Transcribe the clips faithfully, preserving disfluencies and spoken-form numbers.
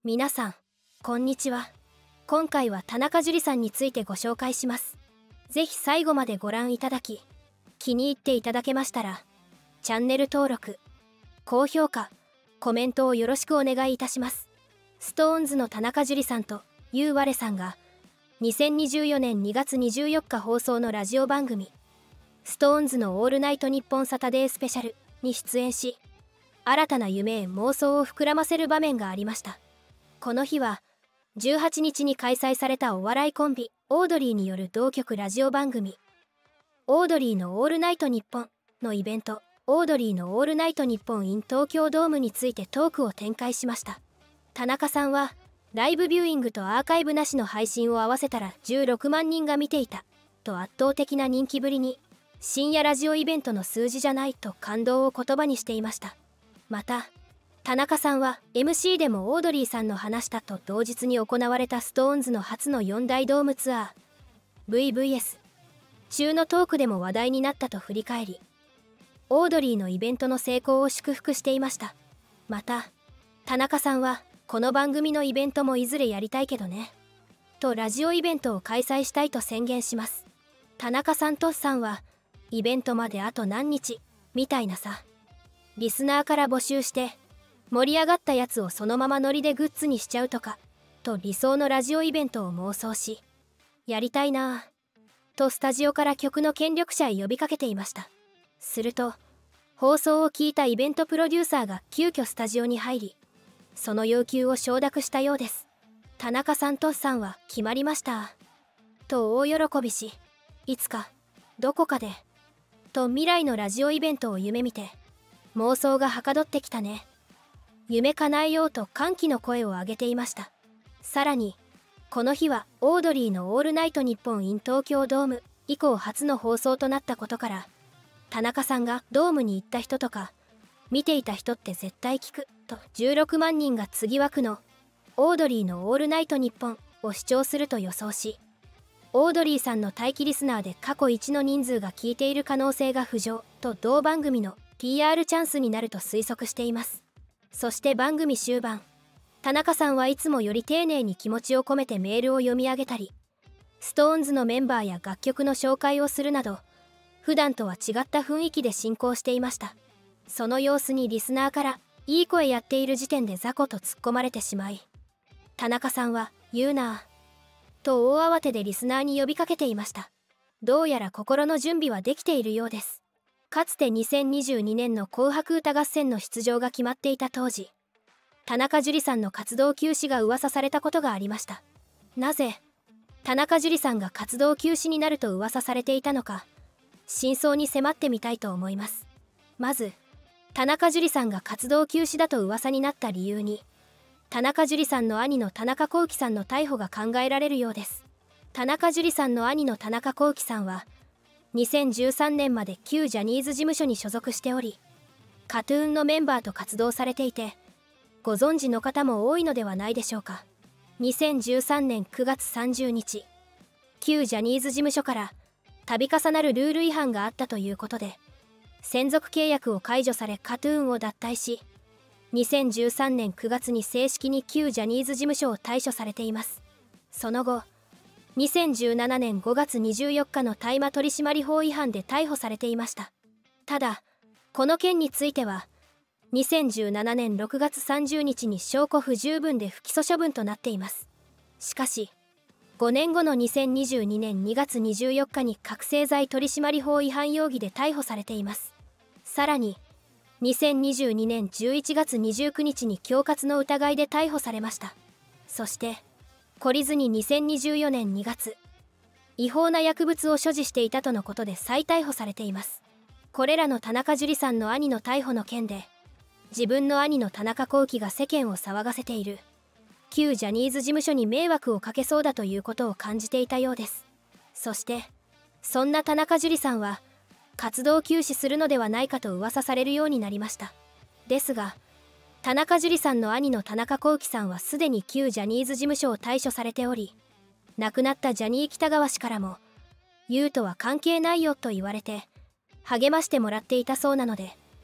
皆さんこんにちは。今回は田中樹さんについてご紹介します。ぜひ最後までご覧いただき、気に入っていただけましたらチャンネル登録、高評価、コメントをよろしくお願いいたします。ストーンズの田中樹さんとユーワレさんがにせんにじゅうよねんにがつにじゅうよっか放送のラジオ番組ストーンズのオールナイトニッポンサタデースペシャルに出演し、新たな夢へ妄想を膨らませる場面がありました。この日はじゅうはちにちに開催されたお笑いコンビオードリーによる同局ラジオ番組オードリーのオールナイトニッポンのイベントオードリーのオールナイトニッポン in 東京ドームについてトークを展開しました。田中さんはライブビューイングとアーカイブなしの配信を合わせたらじゅうろくまんにんが見ていたと圧倒的な人気ぶりに、深夜ラジオイベントの数字じゃないと感動を言葉にしていました。また田中さんは エムシー でもオードリーさんの話したと同日に行われたストーンズの初のよん大ドームツアー ブイブイエス 中のトークでも話題になったと振り返り、オードリーのイベントの成功を祝福していました。また田中さんはこの番組のイベントもいずれやりたいけどねとラジオイベントを開催したいと宣言します。田中さんとっさんはイベントまであと何日みたいなさ、リスナーから募集して盛り上がったやつをそのままノリでグッズにしちゃうとかと理想のラジオイベントを妄想し、やりたいなぁとスタジオから局の権力者へ呼びかけていました。すると放送を聞いたイベントプロデューサーが急遽スタジオに入り、その要求を承諾したようです。田中さんとっさんは決まりましたと大喜びし、いつかどこかでと未来のラジオイベントを夢見て、妄想がはかどってきたね、夢叶えようと歓喜の声を上げていました。さらにこの日はオードリーのオールナイトニッポン in 東京ドーム以降初の放送となったことから、田中さんがドームに行った人とか見ていた人って絶対聞くとじゅうろくまんにんが次枠のオードリーのオールナイトニッポンを視聴すると予想し、オードリーさんの待機リスナーで過去一の人数が聞いている可能性が浮上と同番組の ピーアール チャンスになると推測しています。そして番組終盤、田中さんはいつもより丁寧に気持ちを込めてメールを読み上げたり、ストーンズのメンバーや楽曲の紹介をするなど、普段とは違った雰囲気で進行していました。その様子にリスナーから「いい声やっている時点で雑魚」と突っ込まれてしまい、田中さんは「言うな」と大慌てでリスナーに呼びかけていました。どうやら心の準備はできているようです。かつてにせんにじゅうにねんの紅白歌合戦の出場が決まっていた当時、田中樹さんの活動休止が噂されたことがありました。なぜ田中樹さんが活動休止になると噂されていたのか、真相に迫ってみたいと思います。まず田中樹さんが活動休止だと噂になった理由に、田中樹さんの兄の田中聖さんの逮捕が考えられるようです。田中樹さんの兄の田中聖さんはにせんじゅうさんねんまで旧ジャニーズ事務所に所属しており、カトゥーンのメンバーと活動されていて、ご存知の方も多いのではないでしょうか。にせんじゅうさんねんくがつさんじゅうにち、旧ジャニーズ事務所から度重なるルール違反があったということで、専属契約を解除されカトゥーンを脱退し、にせんじゅうさんねんくがつに正式に旧ジャニーズ事務所を退所されています。その後にせんじゅうななねんごがつにじゅうよっかの大麻取締法違反で逮捕されていました。ただこの件についてはにせんじゅうななねんろくがつさんじゅうにちに証拠不十分で不起訴処分となっています。しかしごねんごのにせんにじゅうにねんにがつにじゅうよっかに覚醒剤取締法違反容疑で逮捕されています。さらににせんにじゅうにねんじゅういちがつにじゅうくにちに恐喝の疑いで逮捕されました。そして懲りずににせんにじゅうよねんにがつ、違法な薬物を所持していたとのことで再逮捕されています。これらの田中樹さんの兄の逮捕の件で、自分の兄の田中聖が世間を騒がせている、旧ジャニーズ事務所に迷惑をかけそうだということを感じていたようです。そしてそんな田中樹さんは活動休止するのではないかと噂されるようになりました。ですが田中樹さんの兄の田中聖さんはすでに旧ジャニーズ事務所を退所されており、亡くなったジャニー喜多川氏からも「優とは関係ないよ」と言われて励ましてもらっていたそうなので、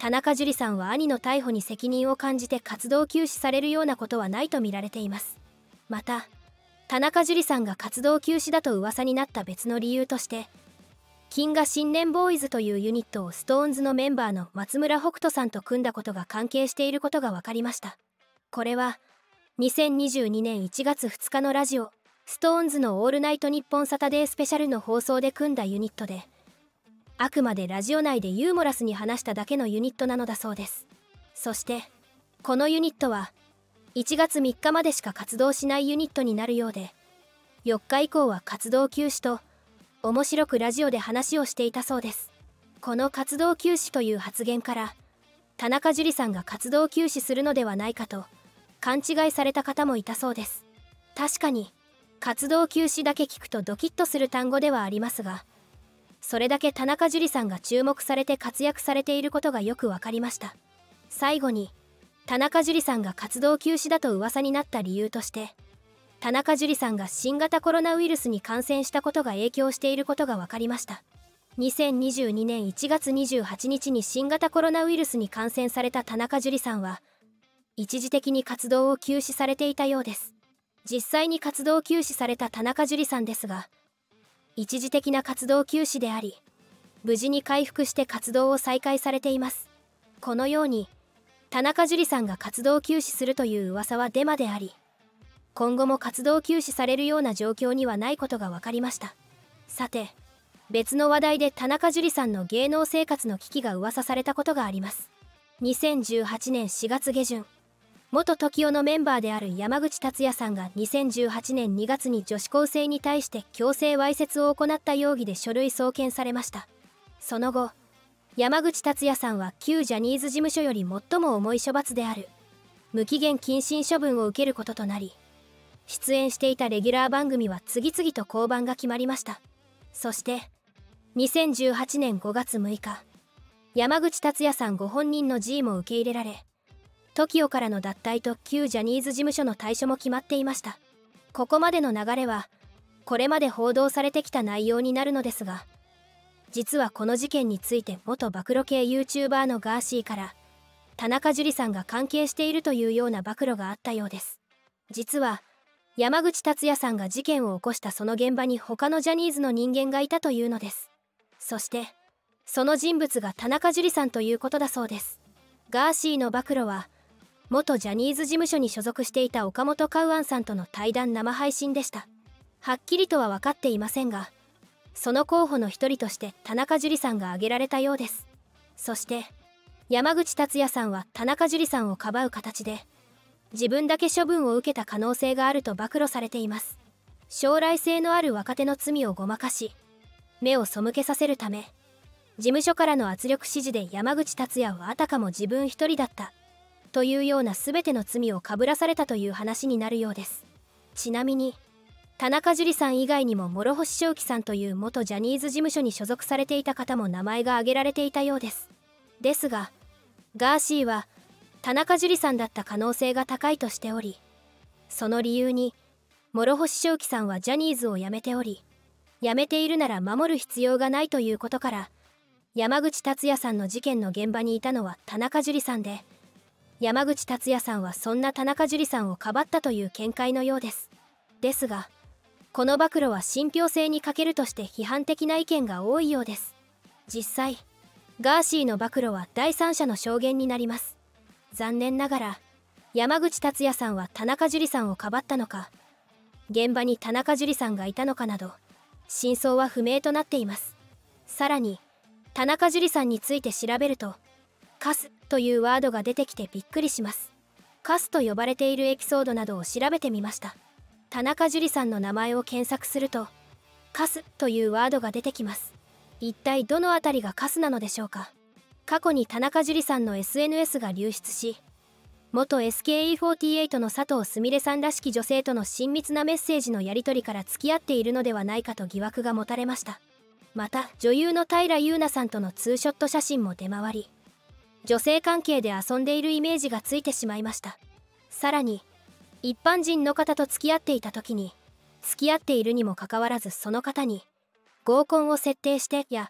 田中樹さんは兄の逮捕に責任を感じて活動休止されるようなことはないと見られています。また田中樹さんが活動休止だと噂になった別の理由として、金河新年ボーイズというユニットを ストーンズ のメンバーの松村北斗さんと組んだことが関係していることが分かりました。これはにせんにじゅうにねんいちがつふつかのラジオ ストーンズ のオールナイトニッポンサタデースペシャルの放送で組んだユニットで、あくまでラジオ内でユーモラスに話しただけのユニットなのだそうです。そしてこのユニットはいちがつみっかまでしか活動しないユニットになるようで、よっか以降は活動休止と面白くラジオで話をしていたそうです。この活動休止という発言から田中樹さんが活動休止するのではないかと勘違いされた方もいたそうです。確かに活動休止だけ聞くとドキッとする単語ではありますが、それだけ田中樹さんが注目されて活躍されていることがよく分かりました。最後に田中樹さんが活動休止だと噂になった理由として、田中樹さんが新型コロナウイルスに感染したことが影響していることが分かりました。にせんにじゅうにねんいちがつにじゅうはちにちに新型コロナウイルスに感染された田中樹さんは一時的に活動を休止されていたようです。実際に活動休止された田中樹さんですが、一時的な活動休止であり、無事に回復して活動を再開されています。このように田中樹さんが活動休止するという噂はデマであり、今後も活動休止されるような状況にはないことが分かりました。さて、別の話題で田中樹さんの芸能生活の危機が噂されたことがあります。にせんじゅうはちねんしがつげじゅん、元 トキオ のメンバーである山口達也さんがにせんじゅうはちねんにがつに女子高生に対して強制わいせつを行った容疑で書類送検されました。その後、山口達也さんは旧ジャニーズ事務所より最も重い処罰である無期限謹慎処分を受けることとなり、出演していたレギュラー番組は次々と降板が決まりました。そしてにせんじゅうはちねんごがつむいか、山口達也さんご本人の辞意も受け入れられ、トキオ からの脱退と旧ジャニーズ事務所の退所も決まっていました。ここまでの流れはこれまで報道されてきた内容になるのですが、実はこの事件について元暴露系 YouTuber のガーシーから田中樹さんが関係しているというような暴露があったようです。実は山口達也さんが事件を起こしたその現場に他のジャニーズの人間がいたというのです。そしてその人物が田中樹さんということだそうです。ガーシーの暴露は元ジャニーズ事務所に所属していた岡本カウアンさんとの対談生配信でした。はっきりとは分かっていませんが、その候補の一人として田中樹さんが挙げられたようです。そして山口達也さんは田中樹さんをかばう形で自分だけ処分を受けた可能性があると暴露されています。将来性のある若手の罪をごまかし目を背けさせるため、事務所からの圧力指示で山口達也はあたかも自分一人だったというような全ての罪をかぶらされたという話になるようです。ちなみに田中樹さん以外にも諸星正輝さんという元ジャニーズ事務所に所属されていた方も名前が挙げられていたようです。ですがガーシーは田中樹さんだった可能性が高いとしており、その理由に諸星正輝さんはジャニーズを辞めており、辞めているなら守る必要がないということから、山口達也さんの事件の現場にいたのは田中樹さんで、山口達也さんはそんな田中樹さんをかばったという見解のようです。ですがこの暴露は信憑性に欠けるとして批判的な意見が多いようです。実際ガーシーの暴露は第三者の証言になります。残念ながら山口達也さんは田中樹さんをかばったのか、現場に田中樹さんがいたのかなど真相は不明となっています。さらに田中樹さんについて調べるとカスというワードが出てきてびっくりします。カスと呼ばれているエピソードなどを調べてみました。田中樹さんの名前を検索するとカスというワードが出てきます。一体どのあたりがカスなのでしょうか。過去に田中樹さんの エスエヌエス が流出し、元 エスケーイーフォーティーエイト の佐藤すみれさんらしき女性との親密なメッセージのやり取りから付き合っているのではないかと疑惑が持たれました。また女優の平優奈さんとのツーショット写真も出回り、女性関係で遊んでいるイメージがついてしまいました。さらに一般人の方と付き合っていた時に、付き合っているにもかかわらずその方に合コンを設定してや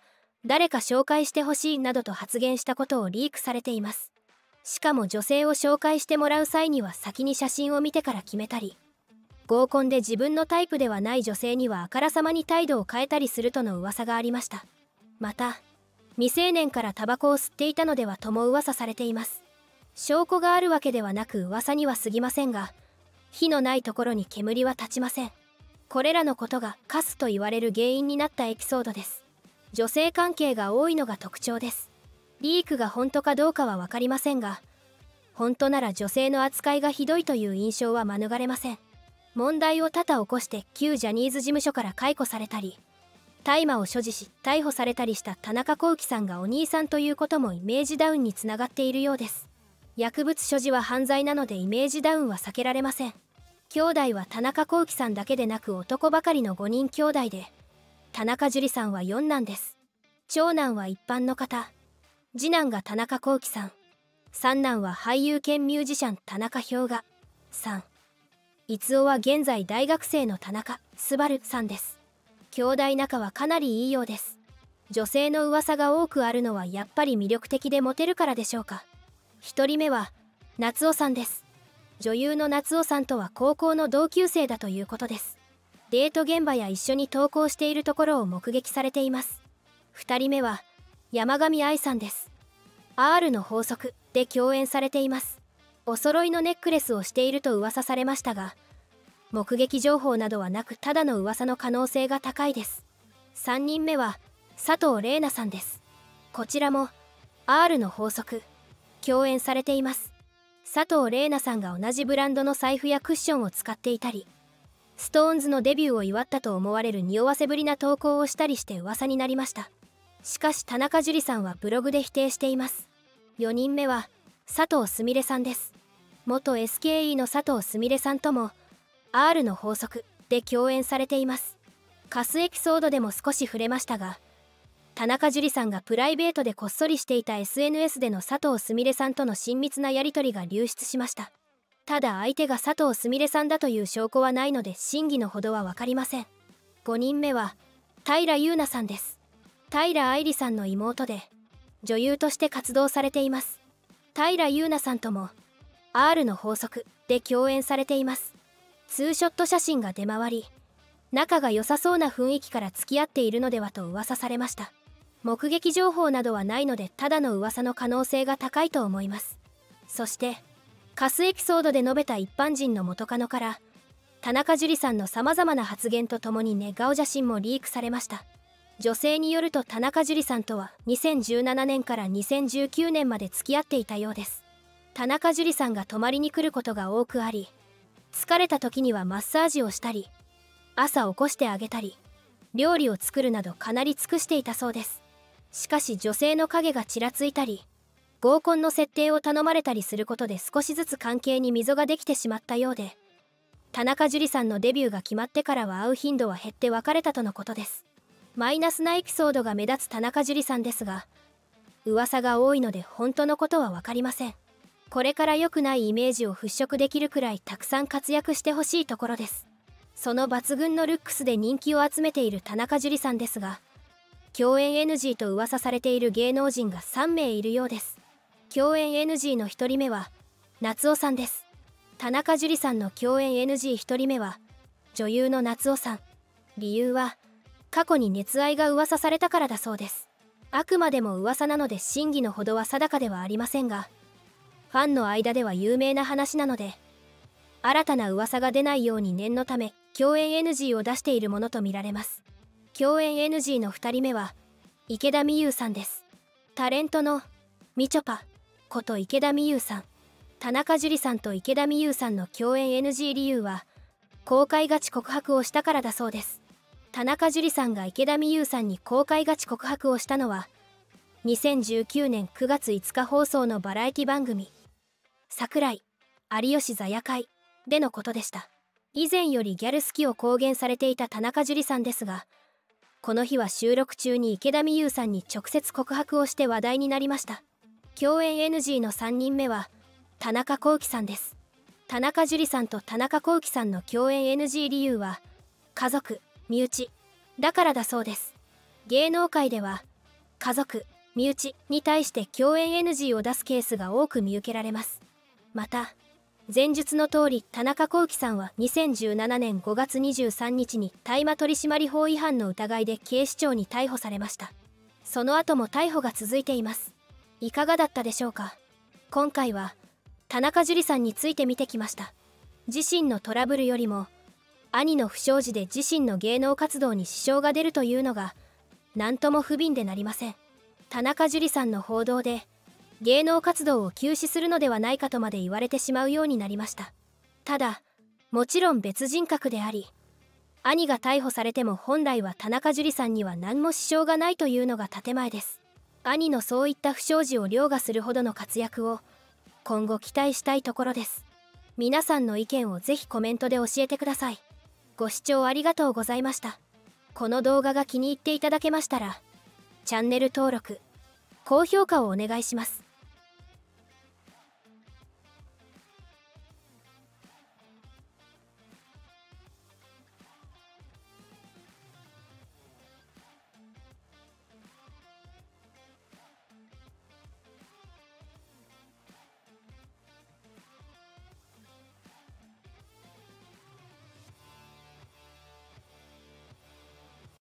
誰か紹介してほしいなどと発言したことをリークされています。しかも女性を紹介してもらう際には先に写真を見てから決めたり、合コンで自分のタイプではない女性にはあからさまに態度を変えたりするとの噂がありました。また未成年からタバコを吸っていたのではとも噂されています。証拠があるわけではなく噂には過ぎませんが、火のないところに煙は立ちません。これらのことがカスと言われる原因になったエピソードです。女性関係が多いのが特徴です。リークが本当かどうかは分かりませんが、本当なら女性の扱いがひどいという印象は免れません。問題を多々起こして旧ジャニーズ事務所から解雇されたり、大麻を所持し逮捕されたりした田中聖さんがお兄さんということもイメージダウンにつながっているようです。薬物所持は犯罪なのでイメージダウンは避けられません。兄弟は田中聖さんだけでなく男ばかりのごにん兄弟で、田中樹さんはよん男です。長男は一般の方、次男が田中聖さん、三男は俳優兼ミュージシャン田中氷河さん、逸夫は現在大学生の田中昴さんです。兄弟仲はかなりいいようです。女性の噂が多くあるのはやっぱり魅力的でモテるからでしょうか。ひとりめは夏夫さんです。女優の夏夫さんとは高校の同級生だということです。デート現場や一緒に登校しているところを目撃されています。ふたりめは山上愛さんです。 R の法則で共演されています。お揃いのネックレスをしていると噂されましたが、目撃情報などはなくただの噂の可能性が高いです。さんにんめは佐藤玲奈さんです。こちらも R の法則共演されています。佐藤玲奈さんが同じブランドの財布やクッションを使っていたり、ストーンズのデビューを祝ったと思われる匂わせぶりな投稿をしたりして噂になりました。しかし田中樹さんはブログで否定しています。よにんめは佐藤すみれさんです。元 エスケーイー の佐藤すみれさんとも R の法則で共演されています。カスエピソードでも少し触れましたが、田中樹さんがプライベートでこっそりしていた エスエヌエス での佐藤すみれさんとの親密なやり取りが流出しました。ただ相手が佐藤すみれさんだという証拠はないので真偽のほどは分かりません。ごにんめは平優奈さんです。平愛理さんの妹で女優として活動されています。平優奈さんとも R の法則で共演されています。ツーショット写真が出回り、仲が良さそうな雰囲気から付き合っているのではと噂されました。目撃情報などはないのでただの噂の可能性が高いと思います。そしてカスエピソードで述べた一般人の元カノから田中樹さんのさまざまな発言とともに寝顔写真もリークされました。女性によると田中樹さんとはにせんじゅうななねんからにせんじゅうきゅうねんまで付き合っていたようです。田中樹さんが泊まりに来ることが多くあり、疲れた時にはマッサージをしたり、朝起こしてあげたり、料理を作るなどかなり尽くしていたそうです。しかし女性の影がちらついたり、合コンの設定を頼まれたりすることで少しずつ関係に溝ができてしまったようで、田中樹さんのデビューが決まってからは会う頻度は減って別れたとのことです。マイナスなエピソードが目立つ田中樹さんですが、噂が多いので本当のことは分かりません。これから良くないイメージを払拭できるくらいたくさん活躍してほしいところです。その抜群のルックスで人気を集めている田中樹さんですが、共演 エヌジー と噂されている芸能人がさんめいいるようです。共演 エヌジー のひとりめは夏夫さんです。田中樹さんの共演 エヌジーひとりめは女優の夏夫さん。理由は過去に熱愛が噂されたからだそうです。あくまでも噂なので真偽のほどは定かではありませんが、ファンの間では有名な話なので、新たな噂が出ないように念のため共演 エヌジー を出しているものとみられます。共演 エヌジー のふたりめは池田美優さんです。タレントのみちょぱこと池田美優さん。田中樹さんと池田美優さんの共演 エヌジー 理由は公開ガチ告白をしたからだそうです。田中樹さんが池田美優さんに公開ガチ告白をしたのはにせんじゅうきゅうねんくがついつか放送のバラエティ番組「櫻井有吉座夜会」でのことでした。以前よりギャル好きを公言されていた田中樹さんですが、この日は収録中に池田美優さんに直接告白をして話題になりました。共演 エヌジー のさんにんめは田中聖さんです。田中樹さんと田中聖さんの共演 エヌジー 理由は家族、身内だからだそうです。芸能界では家族身内に対して共演 エヌジー を出すケースが多く見受けられます。また前述の通り田中聖さんはにせんじゅうななねんごがつにじゅうさんにちに大麻取締法違反の疑いで警視庁に逮捕されました。その後も逮捕が続いています。いかがだったでしょうか。今回は田中樹さんについて見てきました。自身のトラブルよりも兄の不祥事で自身の芸能活動に支障が出るというのが何とも不憫でなりません。田中樹さんの報道で芸能活動を休止するのではないかとまで言われてしまうようになりました。ただもちろん別人格であり、兄が逮捕されても本来は田中樹さんには何も支障がないというのが建前です。兄のそういった不祥事を凌駕するほどの活躍を今後期待したいところです。皆さんの意見をぜひコメントで教えてください。ご視聴ありがとうございました。この動画が気に入っていただけましたらチャンネル登録高評価をお願いします。